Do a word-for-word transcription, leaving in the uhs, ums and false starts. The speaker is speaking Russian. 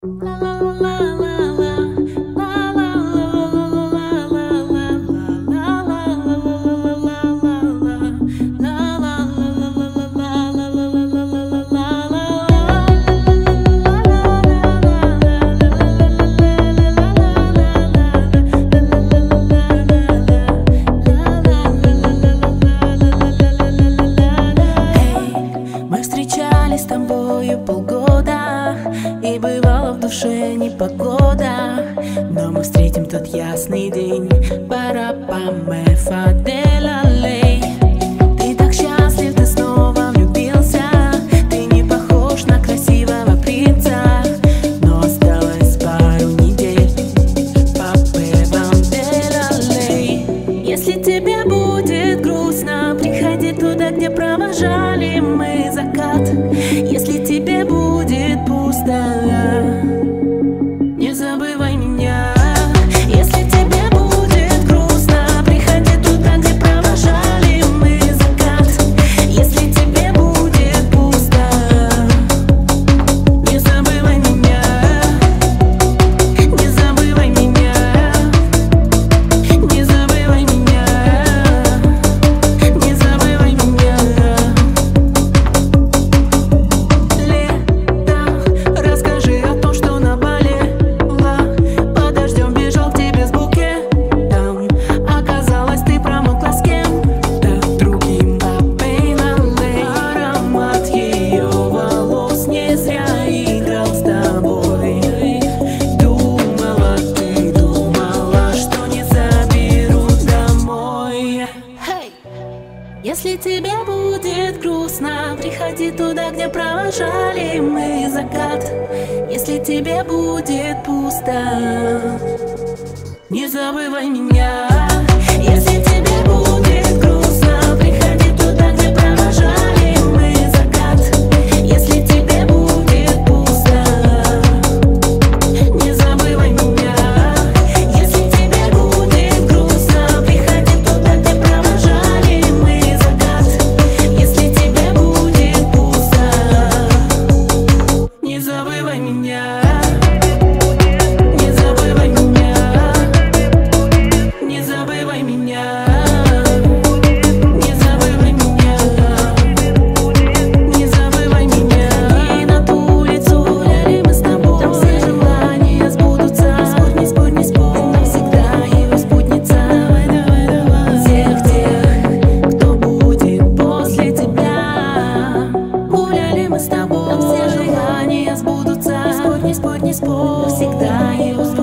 С тобою полгода, и бывало в душе непогода, но мы встретим тот ясный день. Парапаме фаделя лей. Ты так счастлив, ты снова влюбился. Ты не похож на красивого принца, но осталось пару недель. Папе банделя лей. Если тебе будет грустно, приходи туда, где провожали мы закат. Если тебе будет пусто, не забывай меня. Если тебе будет грустно, приходи туда, где провожали мы закат. Если тебе будет пусто, не забывай меня. Не забывай меня. Не забывай меня. Не забывай меня. Если тебе будет грустно, приходи туда, где провожали мы закат. Если тебе будет пусто, не забывай меня. Если тебе будет грустно, приходи туда, где провожали мы закат. Если тебе будет пусто, не забывай меня. Если тебе будет грустно, приходи туда, где провожали мы закат. Если тебе будет пусто, не забывай меня. Не забывай меня. Не забывай меня. Не забывай меня. Не забывай меня. И на ту улицу гуляли мы с тобой. Там все желания сбудутся. Не спорь, не спорь, не спорь. Ты навсегда его спутница. Давай, давай, давай. Всех тех, кто будет после тебя. Гуляли мы с тобой. Там все желания сбудутся. Не спорь, не спорь, не спорь. Навсегда его спутница.